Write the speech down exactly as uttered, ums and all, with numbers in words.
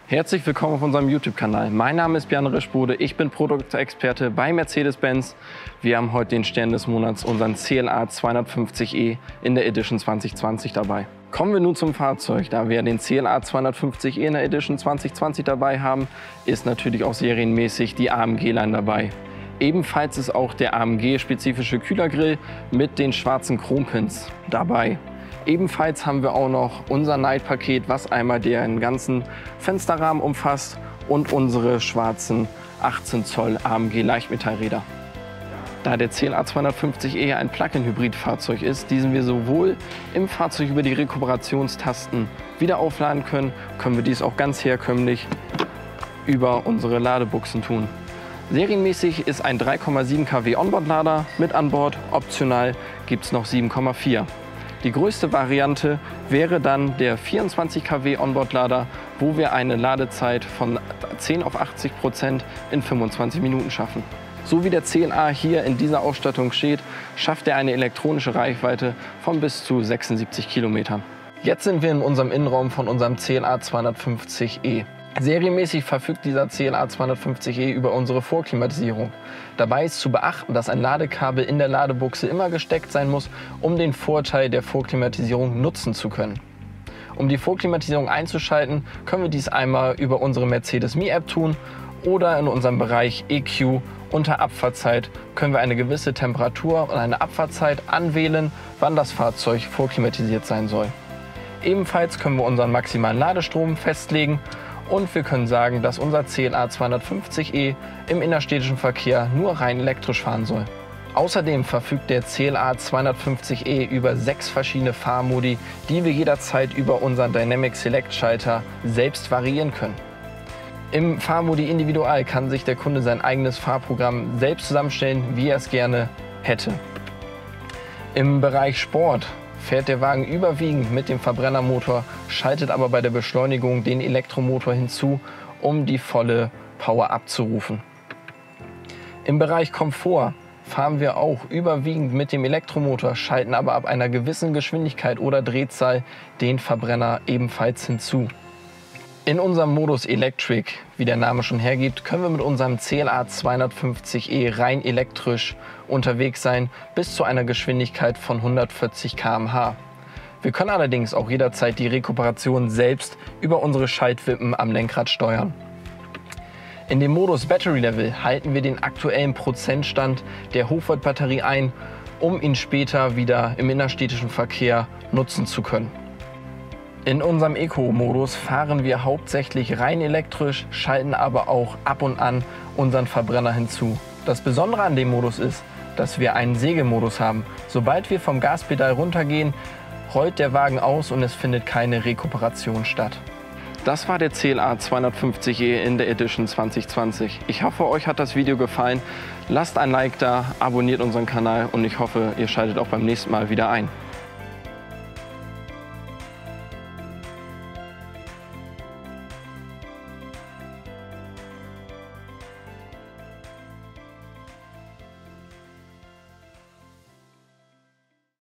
Herzlich willkommen auf unserem YouTube-Kanal. Mein Name ist Bjarne Rischbode, ich bin Produktexperte bei Mercedes-Benz. Wir haben heute den Stern des Monats, unseren C L A zweihundertfünfzig E in der Edition zwanzig zwanzig dabei. Kommen wir nun zum Fahrzeug. Da wir den C L A zweihundertfünfzig E in der Edition zwanzig zwanzig dabei haben, ist natürlich auch serienmäßig die A M G-Line dabei. Ebenfalls ist auch der A M G-spezifische Kühlergrill mit den schwarzen Chrompins dabei. Ebenfalls haben wir auch noch unser Night-Paket, was einmal den ganzen Fensterrahmen umfasst und unsere schwarzen achtzehn Zoll A M G Leichtmetallräder. Da der C L A zweihundertfünfzig E ein Plug-in-Hybrid-Fahrzeug ist, diesen wir sowohl im Fahrzeug über die Rekuperationstasten wieder aufladen können, können wir dies auch ganz herkömmlich über unsere Ladebuchsen tun. Serienmäßig ist ein drei Komma sieben Kilowatt Onboard-Lader mit an Bord, optional gibt es noch sieben Komma vier. Die größte Variante wäre dann der vierundzwanzig Kilowatt Onboard-Lader, wo wir eine Ladezeit von zehn auf achtzig Prozent in fünfundzwanzig Minuten schaffen. So wie der C L A hier in dieser Ausstattung steht, schafft er eine elektronische Reichweite von bis zu sechsundsiebzig Kilometern. Jetzt sind wir in unserem Innenraum von unserem C L A zweihundertfünfzig E. Serienmäßig verfügt dieser C L A zweihundertfünfzig E über unsere Vorklimatisierung. Dabei ist zu beachten, dass ein Ladekabel in der Ladebuchse immer gesteckt sein muss, um den Vorteil der Vorklimatisierung nutzen zu können. Um die Vorklimatisierung einzuschalten, können wir dies einmal über unsere Mercedes Me App tun oder in unserem Bereich E Q unter Abfahrtzeit können wir eine gewisse Temperatur und eine Abfahrtzeit anwählen, wann das Fahrzeug vorklimatisiert sein soll. Ebenfalls können wir unseren maximalen Ladestrom festlegen. Und wir können sagen, dass unser C L A zweihundertfünfzig E im innerstädtischen Verkehr nur rein elektrisch fahren soll. Außerdem verfügt der C L A zweihundertfünfzig E über sechs verschiedene Fahrmodi, die wir jederzeit über unseren Dynamic Select Schalter selbst variieren können. Im Fahrmodi Individual kann sich der Kunde sein eigenes Fahrprogramm selbst zusammenstellen, wie er es gerne hätte. Im Bereich Sport fährt der Wagen überwiegend mit dem Verbrennermotor, schaltet aber bei der Beschleunigung den Elektromotor hinzu, um die volle Power abzurufen. Im Bereich Komfort fahren wir auch überwiegend mit dem Elektromotor, schalten aber ab einer gewissen Geschwindigkeit oder Drehzahl den Verbrenner ebenfalls hinzu. In unserem Modus Electric, wie der Name schon hergibt, können wir mit unserem C L A zweihundertfünfzig E rein elektrisch unterwegs sein, bis zu einer Geschwindigkeit von hundertvierzig Kilometer pro Stunde. Wir können allerdings auch jederzeit die Rekuperation selbst über unsere Schaltwippen am Lenkrad steuern. In dem Modus Battery Level halten wir den aktuellen Prozentstand der Hochvolt-Batterie ein, um ihn später wieder im innerstädtischen Verkehr nutzen zu können. In unserem Eco-Modus fahren wir hauptsächlich rein elektrisch, schalten aber auch ab und an unseren Verbrenner hinzu. Das Besondere an dem Modus ist, dass wir einen Segelmodus haben. Sobald wir vom Gaspedal runtergehen, rollt der Wagen aus und es findet keine Rekuperation statt. Das war der C L A zweihundertfünfzig E in der Edition zwanzig zwanzig. Ich hoffe, euch hat das Video gefallen. Lasst ein Like da, abonniert unseren Kanal und ich hoffe, ihr schaltet auch beim nächsten Mal wieder ein.